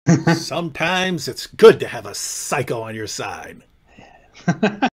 Sometimes it's good to have a psycho on your side.